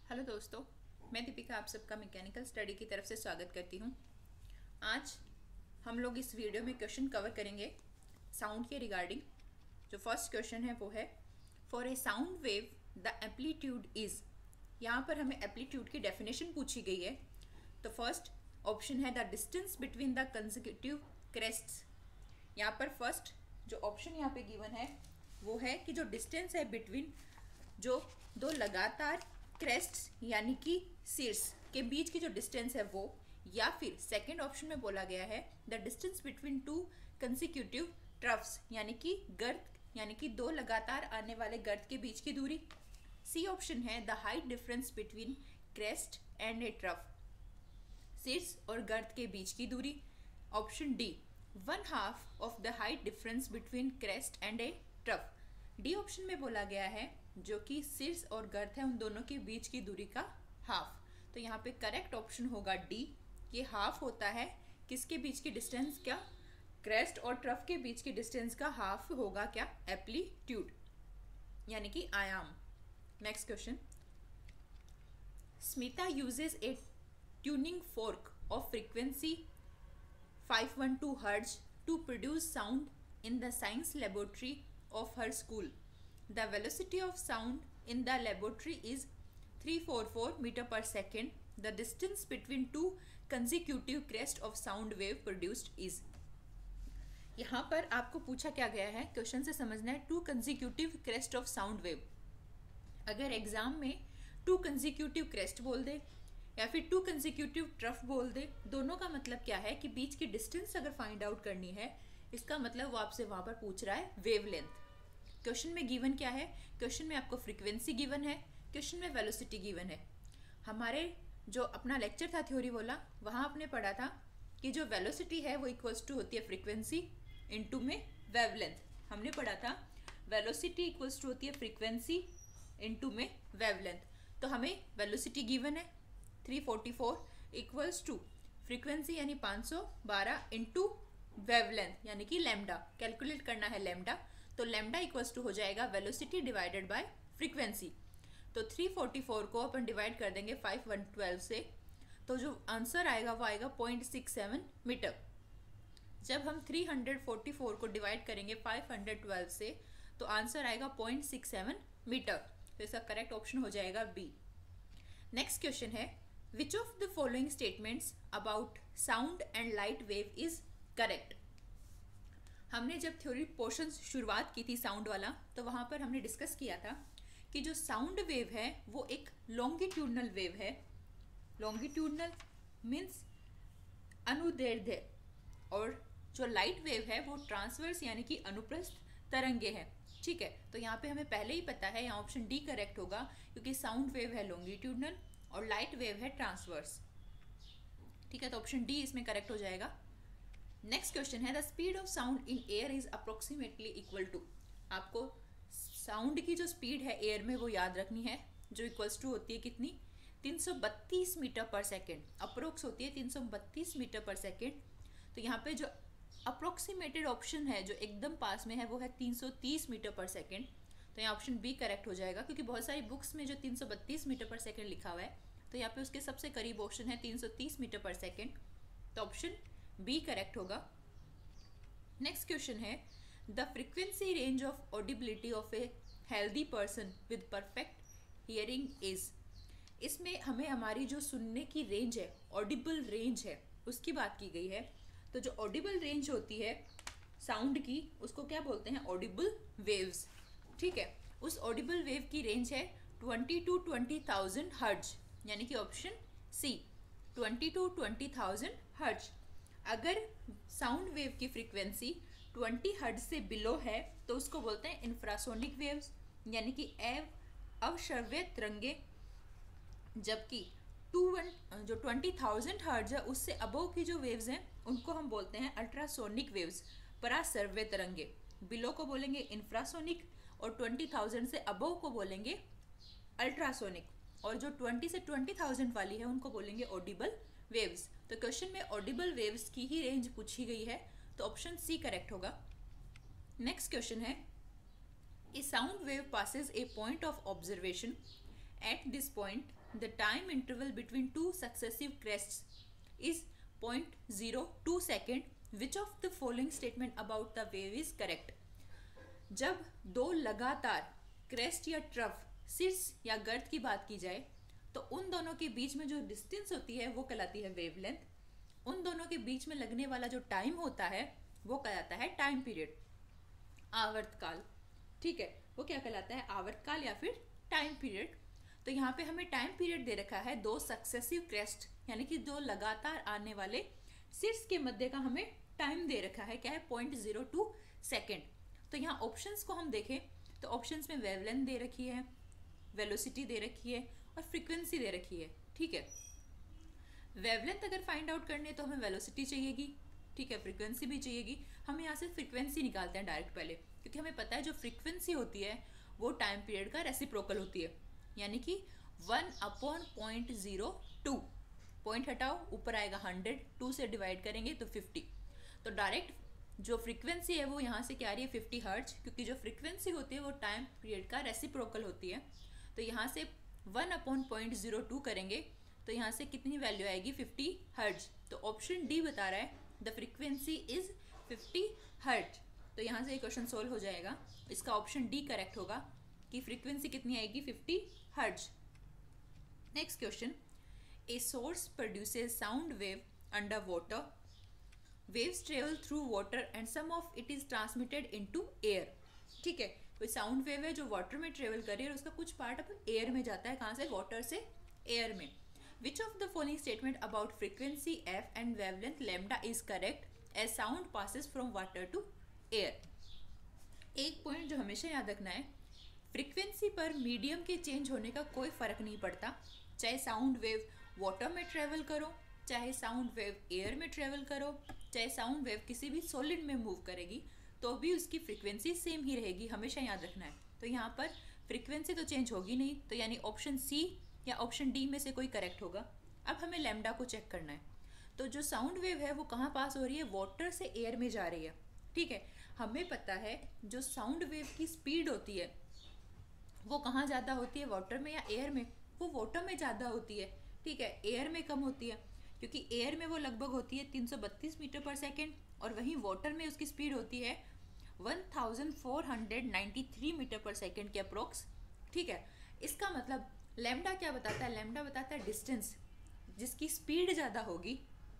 Hello दोस्तों, मैं दीपिका आप सबका मैकेनिकल स्टडी की तरफ से स्वागत करती हूँ। आज हम लोग इस वीडियो में क्वेश्चन कवर करेंगे साउंड के रिगार्डिंग। जो फर्स्ट क्वेश्चन है वो है for a sound wave the amplitude is. यहाँ पर हमें एम्पलीट्यूड की डेफिनेशन पूछी गई है। तो फर्स्ट ऑप्शन है the distance between the consecutive crests. यहाँ पर फर्स्ट जो ऑप्शन यहाँ पे गिवन है वो है कि जो डिस्टेंस है बिटवीन जो दो लगातार क्रेस्ट्स यानी कि सिर्स के बीच की जो डिस्टेंस है वो, या फिर सेकेंड ऑप्शन में बोला गया है the distance between two consecutive troughs यानी कि गर्त यानी कि दो लगातार आने वाले गर्त के बीच की दूरी। सी ऑप्शन है the height difference between crest and a trough, सिर्स और गर्त के बीच की दूरी। Option D 1/2 of the height difference between crest and a trough. D option में बोला गया है जो कि सिर्स और गर्त है उन दोनों के बीच की दूरी का हाफ। तो यहाँ पे करेक्ट ऑप्शन होगा डी। ये हाफ होता है किसके बीच की डिस्टेंस, क्या क्रेस्ट और ट्रफ के बीच की डिस्टेंस का हाफ होगा क्या, एम्पलीट्यूड यानी कि आयाम। Next question, Smita uses a tuning fork of frequency 512 hertz to produce sound in the science laboratory of her school. The velocity of sound in the laboratory is 344 meter per second. The distance between two consecutive crests of sound wave produced is. यहाँ पर आपको पूछा क्या गया है, question से समझना है two consecutive crest of sound wave. अगर एग्जाम में टू कंसेक्यूटिव क्रेस्ट बोल दे या फिर टू कंसेक्यूटिव ट्रफ बोल दे, दोनों का मतलब क्या है कि बीच की डिस्टेंस अगर फाइंड आउट करनी है, इसका मतलब वो आपसे वहां पर पूछ रहा है वेवलेंथ। क्वेश्चन में गिवन क्या है, क्वेश्चन में आपको फ्रीक्वेंसी गिवन है, क्वेश्चन में वेलोसिटी गिवन है। हमारे जो अपना लेक्चर था थ्योरी वाला, वहां आपने पढ़ा था कि जो वेलोसिटी है वो इक्वल्स टू होती है फ्रीक्वेंसी इनटू में वेवलेंथ। हमने पढ़ा था वेलोसिटी इक्वल्स टू होती है फ्रीक्वेंसी इनटू में वेवलेंथ। तो हमें वेलोसिटी गिवन है 344 इक्वल्स टू फ्रीक्वेंसी यानी 512 इंटू वेवलेंथ यानी कि लैम्डा। कैलकुलेट करना है लैम्डा, तो लैम्डा इक्वल्स टू हो जाएगा वेलोसिटी डिवाइडेड बाय फ्रीक्वेंसी। तो 344 को अपन डिवाइड कर देंगे 512 से, तो जो आंसर आएगा वो आएगा 0.67 मीटर। जब हम 344 को डिवाइड करेंगे 512 से, तो आंसर आएगा 0.67 मीटर। तो इसका करेक्ट ऑप्शन हो जाएगा बी। नेक्स्ट क्वेश्चन है which of the following statements about sound and light wave is correct. हमने जब थ्योरी पोर्शन शुरुआत की थी साउंड वाला, तो वहां पर हमने डिस्कस किया था कि जो साउंड वेव है वो एक लॉन्गिट्यूडनल वेव है। लॉन्गिट्यूडनल मीन्स अनुदैर्ध्य, और जो लाइट वेव है वो ट्रांसवर्स यानी कि अनुप्रस्थ तरंगे हैं। ठीक है, तो यहाँ पे हमें पहले ही पता है, यहाँ ऑप्शन डी करेक्ट होगा क्योंकि साउंड वेव है लॉन्गिट्यूडनल और लाइट वेव है ट्रांसवर्स। ठीक है, तो ऑप्शन डी इसमें करेक्ट हो जाएगा। नेक्स्ट क्वेश्चन है the speed of sound in air is approximately equal to. आपको साउंड की जो स्पीड है एयर में वो याद रखनी है, जो इक्वल्स टू होती है कितनी, 332 मीटर पर सेकेंड। अप्रोक्स होती है 332 मीटर पर सेकेंड। तो यहाँ पे जो अप्रोक्सीमेटेड ऑप्शन है जो एकदम पास में है वो है 330 मीटर पर सेकेंड। तो यहाँ ऑप्शन बी करेक्ट हो जाएगा क्योंकि बहुत सारी बुक्स में जो 332 मीटर पर सेकेंड लिखा हुआ है, तो यहाँ पे उसके सबसे करीब ऑप्शन है 330 मीटर पर सेकेंड। तो ऑप्शन बी करेक्ट होगा। नेक्स्ट क्वेश्चन है the frequency range of audibility of a healthy person with perfect hearing is. इसमें हमें हमारी जो सुनने की रेंज है, ऑडिबल रेंज है, उसकी बात की गई है। तो जो ऑडिबल रेंज होती है साउंड की, उसको क्या बोलते हैं, ऑडिबल वेव्स। ठीक है, उस ऑडिबल वेव की रेंज है 20 to 20,000 हर्ट्ज यानी कि ऑप्शन सी 20 to 20,000 हर्ट्ज। अगर साउंड वेव की फ्रीक्वेंसी 20 हर्ट्ज से बिलो है तो उसको बोलते हैं इंफ्रासोनिक वेव्स यानी कि अवश्रव्य तरंगे। जबकि जो 20,000 हर्ट्ज है उससे अबोव की जो वेव्स हैं उनको हम बोलते हैं अल्ट्रासोनिक वेव्स, पराश्रव्य तरंगे। बिलो को बोलेंगे इंफ्रासोनिक और 20,000 से अबोव को बोलेंगे अल्ट्रासोनिक, और जो 20 से 20,000 वाली है उनको बोलेंगे ऑडिबल वेव्स। तो क्वेश्चन में ऑडिबल वेव्स की ही रेंज पूछी गई है, तो ऑप्शन सी करेक्ट होगा। नेक्स्ट क्वेश्चन है a sound wave passes a point of observation At this point, the time interval between two successive crests is 0.02 second. Which of the following statement about the wave is correct? जब दो लगातार crest या trough, शीर्ष या गर्त की बात की जाए तो उन दोनों के बीच में जो डिस्टेंस होती है वो कहलाती है वेवलेंथ. उन दोनों के बीच में लगने वाला जो टाइम होता है वो कहलाता है टाइम पीरियड, आवर्तकाल. ठीक है, वो क्या कहलाता है? आवर्तकाल या फिर टाइम पीरियड. तो यहाँ पे हमें टाइम पीरियड दे रखा है दो सक्सेसिव क्रेस्ट, यानी कि दो लगातार आने वाले शीर्ष के मध्य का हमें टाइम दे रखा है. क्या है? 0.02 सेकेंड. तो यहाँ ऑप्शंस को हम देखें तो ऑप्शंस में वेवलेंथ दे रखी है, वेलोसिटी दे रखी है और फ्रीक्वेंसी दे रखी है. ठीक है, वेवलेंथ अगर फाइंड आउट करनी है तो हमें वेलोसिटी चाहिएगी. ठीक है, फ्रीक्वेंसी भी चाहिएगी. हम यहाँ से फ्रीक्वेंसी निकालते हैं डायरेक्ट पहले, क्योंकि हमें पता है जो फ्रीक्वेंसी होती है वो टाइम पीरियड का रेसिप्रोकल होती है, यानी कि 1/0.02. पॉइंट हटाओ, ऊपर आएगा 100, 2 से डिवाइड करेंगे तो 50. तो डायरेक्ट जो फ्रीक्वेंसी है वो यहाँ से क्या आ रही है? 50 हर्ट्ज, क्योंकि जो फ्रीक्वेंसी होती है वो टाइम पीरियड का रेसिप्रोकल होती है. तो यहाँ से 1/0.02 करेंगे तो यहाँ से कितनी वैल्यू आएगी? 50 हर्ट्ज. तो ऑप्शन डी बता रहा है द फ्रीक्वेंसी इज 50 हर्ट्ज. तो यहाँ से ये क्वेश्चन सोल्व हो जाएगा. इसका ऑप्शन डी करेक्ट होगा कि फ्रीक्वेंसी कितनी आएगी? 50 hertz. Next question, a source produces sound wave under water. Waves travel through water and some of it is transmitted into air. ठीक है, कोई साउंड वेव है जो वाटर में ट्रेवल कर रही है और उसका कुछ पार्ट अब एयर में जाता है. कहाँ से? वाटर से एयर में. Which of the following statement about frequency f and wavelength lambda is correct as sound passes from water to air? एक पॉइंट जो हमेशा याद रखना है, फ्रीक्वेंसी पर मीडियम के चेंज होने का कोई फर्क नहीं पड़ता. चाहे साउंड वेव वाटर में ट्रेवल करो, चाहे साउंड वेव एयर में ट्रेवल करो, चाहे साउंड वेव किसी भी सॉलिड में मूव करेगी, तो भी उसकी फ्रीक्वेंसी सेम ही रहेगी. हमेशा याद रखना है. तो यहाँ पर फ्रीक्वेंसी तो चेंज होगी नहीं, तो यानी ऑप्शन सी या ऑप्शन डी में से कोई करेक्ट होगा. अब हमें लैम्डा को चेक करना है. तो जो साउंड वेव है वो कहाँ पास हो रही है? वाटर से एयर में जा रही है. ठीक है, हमें पता है जो साउंड वेव की स्पीड होती है वो कहाँ ज़्यादा होती है? वाटर में या एयर में? वो वाटर में ज़्यादा होती है. ठीक है, एयर में कम होती है, क्योंकि एयर में वो लगभग होती है 332 मीटर पर सेकेंड और वहीं वाटर में उसकी स्पीड होती है 1493 मीटर पर सेकेंड के अप्रोक्स. ठीक है, इसका मतलब लैम्डा क्या बताता है? लैम्डा बताता है डिस्टेंस. जिसकी स्पीड ज़्यादा होगी,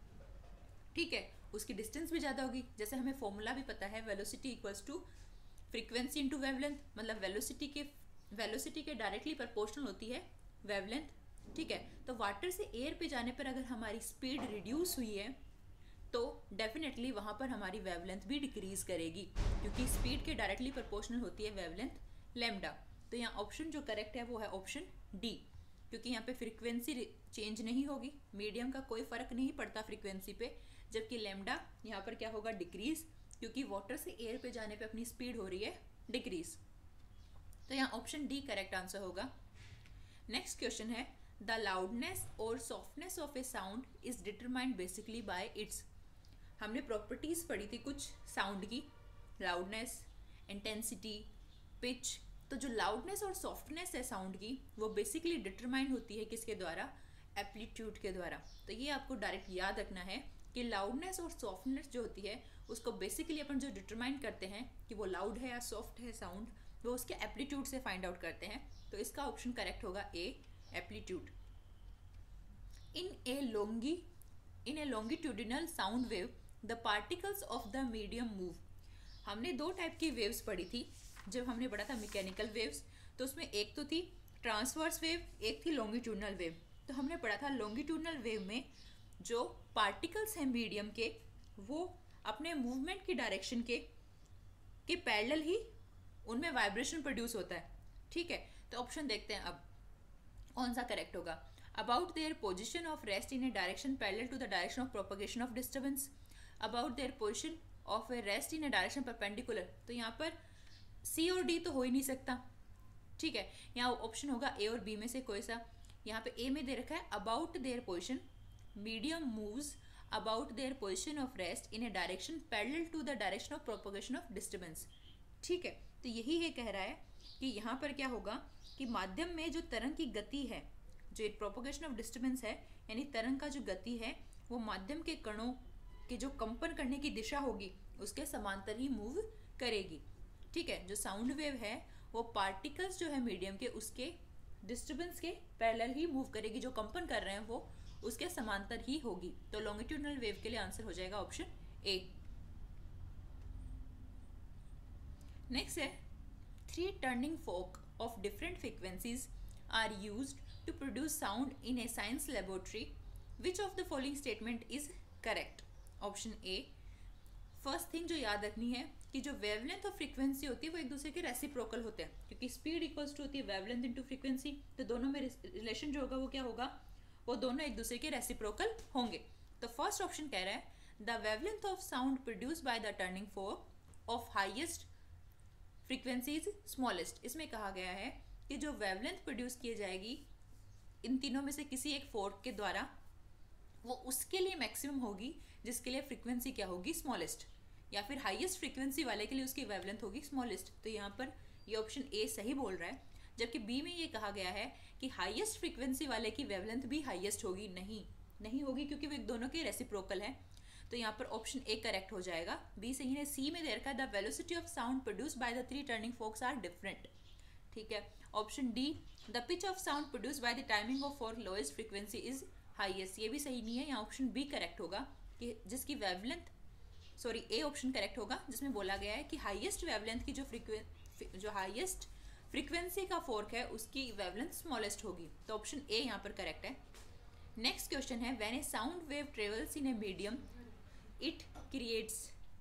ठीक है, उसकी डिस्टेंस भी ज़्यादा होगी. जैसे हमें फॉर्मूला भी पता है, velocity equals to frequency into wavelength. मतलब वेलोसिटी के डायरेक्टली प्रोपोर्शनल होती है वेवलेंथ. ठीक है, तो वाटर से एयर पे जाने पर अगर हमारी स्पीड रिड्यूस हुई है तो डेफिनेटली वहाँ पर हमारी वेवलेंथ भी डिक्रीज करेगी, क्योंकि स्पीड के डायरेक्टली प्रोपोर्शनल होती है वेवलेंथ लैम्डा. तो यहाँ ऑप्शन जो करेक्ट है वो है ऑप्शन डी, क्योंकि यहाँ पे फ्रीक्वेंसी चेंज नहीं होगी, मीडियम का कोई फर्क नहीं पड़ता फ्रीक्वेंसी पे, जबकि लैम्डा यहाँ पर क्या होगा? डिक्रीज, क्योंकि वाटर से एयर पे जाने पे अपनी स्पीड हो रही है डिक्रीज. तो यहाँ ऑप्शन डी करेक्ट आंसर होगा. नेक्स्ट क्वेश्चन है, द लाउडनेस और softness of a sound is determined basically by its. हमने प्रॉपर्टीज पढ़ी थी कुछ साउंड की, लाउडनेस, इंटेंसिटी, पिच. तो जो लाउडनेस और सॉफ्टनेस है साउंड की वो बेसिकली डिटरमाइन होती है किसके द्वारा? एप्लीट्यूड के द्वारा. तो ये आपको डायरेक्ट याद रखना है कि लाउडनेस और सॉफ्टनेस जो होती है उसको बेसिकली अपन जो डिटरमाइन करते हैं कि वो लाउड है या सॉफ्ट है साउंड, वो उसके एप्लीट्यूड से फाइंड आउट करते हैं. तो इसका ऑप्शन करेक्ट होगा A, amplitude. In a longitudinal sound wave the particles of the medium move. हमने दो टाइप की वेव्स पढ़ी थी जब हमने पढ़ा था मैकेनिकल वेव्स. तो उसमें एक तो थी ट्रांसवर्स वेव, एक थी लॉन्गिट्यूडिनल वेव. तो हमने पढ़ा था लॉन्गिट्यूडिनल वेव में जो पार्टिकल्स हैं मीडियम के वो अपने मूवमेंट की डायरेक्शन के पैरेलल ही उनमें वाइब्रेशन प्रोड्यूस होता है. ठीक है, तो ऑप्शन देखते हैं अब कौन सा करेक्ट होगा. About their position of rest in a direction parallel to the direction of propagation of disturbance. About their position of a rest in a direction perpendicular. तो यहाँ पर सी और डी तो हो ही नहीं सकता. ठीक है, यहाँ ऑप्शन होगा ए और बी में से कोई सा. यहाँ पे ए में दे रखा है about their position, medium moves about their position of rest in a direction parallel to the direction of propagation of disturbance. ठीक है, तो यही है कह रहा है कि यहाँ पर क्या होगा कि माध्यम में जो तरंग की गति है, जो प्रोपोगेशन ऑफ डिस्टर्बेंस है, यानी तरंग का जो गति है वो माध्यम के कणों के जो कंपन करने की दिशा होगी उसके समांतर ही मूव करेगी। ठीक है, जो साउंड वेव है वो पार्टिकल्स जो है मीडियम के उसके डिस्टर्बेंस के पैरेलल ही मूव करेगी, जो कंपन कर रहे हैं वो उसके समांतर ही होगी। तो लॉन्गिट्यूडनल वेव के लिए आंसर हो जाएगा ऑप्शन ए। नेक्स्ट है 3 turning fork of different frequencies are used to produce sound in a science laboratory, which of the following statement is correct? Option A, first thing जो याद रखनी है कि जो वेवलेंथ और फ्रीक्वेंसी होती है वो एक दूसरे के रेसिप्रोकल होते हैं, क्योंकि स्पीड इक्वल्स टू होती है वेवलेंथ इनटू फ्रीक्वेंसी, तो दोनों में रिलेशन जो होगा वो क्या होगा, वो दोनों एक दूसरे के रेसिप्रोकल होंगे। तो फर्स्ट ऑप्शन कह रहा है the wavelength of sound produced by the turning fork of highest frequency is smallest. इसमें कहा गया है कि जो वेवलेंथ प्रोड्यूस की जाएगी इन तीनों में से किसी एक फोर्क के द्वारा वो उसके लिए मैक्सिमम होगी जिसके लिए फ्रीक्वेंसी क्या होगी, स्मॉलेस्ट, या फिर हाईएस्ट फ्रीक्वेंसी वाले के लिए उसकी वेवलेंथ होगी स्मॉलेस्ट। तो यहाँ पर ये ऑप्शन ए सही बोल रहा है, जबकि बी में ये कहा गया है कि हाईएस्ट फ्रीक्वेंसी वाले की वेवलेंथ भी हाईएस्ट होगी, नहीं होगी, क्योंकि वो एक दोनों के रेसिप्रोकल है। तो यहाँ पर ऑप्शन ए करेक्ट हो जाएगा, बी सही है। सी में दे रखा है the velocity of sound produced by the 3 turning forks are different. ठीक है, option D the pitch of sound produced by the timing of fork lowest frequency is highest, ये भी सही नहीं है। यहाँ ऑप्शन बी करेक्ट होगा कि जिसकी wavelength, sorry A option correct होगा जिसमें बोला गया है कि हाईएस्ट वेवलेंथ की जो हाईएस्ट फ्रीक्वेंसी का फोर्क है उसकी वेवलेंथ स्मॉलेस्ट होगी। तो ऑप्शन ए यहाँ पर करेक्ट है। नेक्स्ट क्वेश्चन है when a sound wave travels in a medium it creates,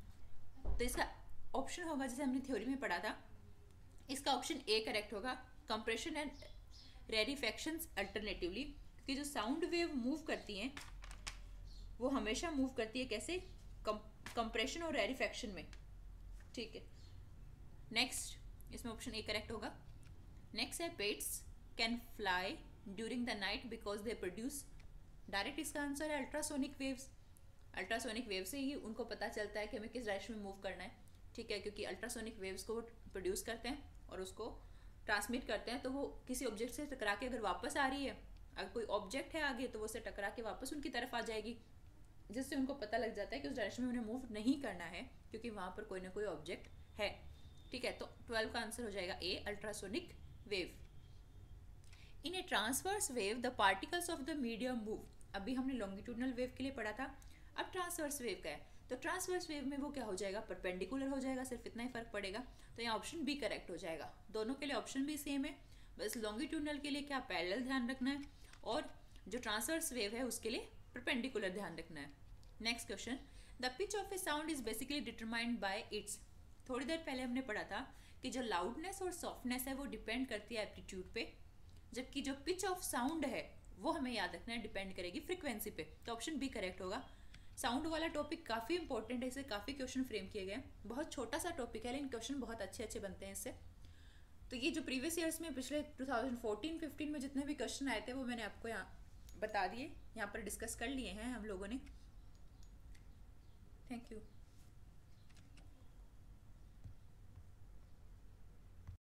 तो इसका ऑप्शन होगा जैसे हमने थ्योरी में पढ़ा था, इसका ऑप्शन ए करेक्ट होगा, कंप्रेशन एंड रेरिफैक्शंस अल्टरनेटिवली, क्योंकि जो साउंड वेव मूव करती हैं वो हमेशा मूव करती है कैसे, कंप्रेशन और रेरिफैक्शन में। ठीक है, नेक्स्ट इसमें ऑप्शन ए करेक्ट होगा। नेक्स्ट है pets can fly during the night because they produce, direct इसका आंसर है अल्ट्रासोनिक वेव्स। अल्ट्रासोनिक वेव से ही उनको पता चलता है कि हमें किस डायरेक्शन में मूव करना है। ठीक है, क्योंकि अल्ट्रासोनिक वेव्स को प्रोड्यूस करते हैं और उसको ट्रांसमिट करते हैं, तो वो किसी ऑब्जेक्ट से टकरा के अगर वापस आ रही है, अगर कोई ऑब्जेक्ट है आगे तो वो उससे टकरा के वापस उनकी तरफ आ जाएगी, जिससे उनको पता लग जाता है कि उस डायरेक्शन में उन्हें मूव नहीं करना है क्योंकि वहाँ पर कोई ना कोई ऑब्जेक्ट है। ठीक है, तो 12 का आंसर हो जाएगा A, ultrasonic wave. In a transverse wave the particles of the medium move, अभी हमने लॉन्गिट्यूडनल वेव के लिए पढ़ा था, अब ट्रांसवर्स वेव का है, तो ट्रांसवर्स वेव में वो क्या हो जाएगा, परपेंडिकुलर हो जाएगा, सिर्फ इतना ही फर्क पड़ेगा। तो यहाँ ऑप्शन बी करेक्ट हो जाएगा। दोनों के लिए ऑप्शन भी सेम है, बस लॉन्गिट्यूडनल के लिए क्या पैरेलल ध्यान रखना है और जो ट्रांसवर्स वेव है उसके लिए परपेंडिकुलर ध्यान रखना है। Next question, the pitch of a sound is basically determined by its, थोड़ी देर पहले हमने पढ़ा था कि जो लाउडनेस और सॉफ्टनेस है वो डिपेंड करती है एप्टीट्यूड पे, जबकि जो पिच ऑफ साउंड है वो हमें याद रखना है डिपेंड करेगी फ्रीक्वेंसी पे। तो ऑप्शन बी करेक्ट होगा। साउंड वाला टॉपिक काफ़ी इंपॉर्टेंट है, इससे काफ़ी क्वेश्चन फ्रेम किए गए हैं, बहुत छोटा सा टॉपिक है लेकिन क्वेश्चन बहुत अच्छे अच्छे बनते हैं इससे। तो ये जो प्रीवियस ईयर्स में पिछले 2014-15 में जितने भी क्वेश्चन आए थे वो मैंने आपको यहाँ बता दिए, यहाँ पर डिस्कस कर लिए हैं हम लोगों ने। Thank you.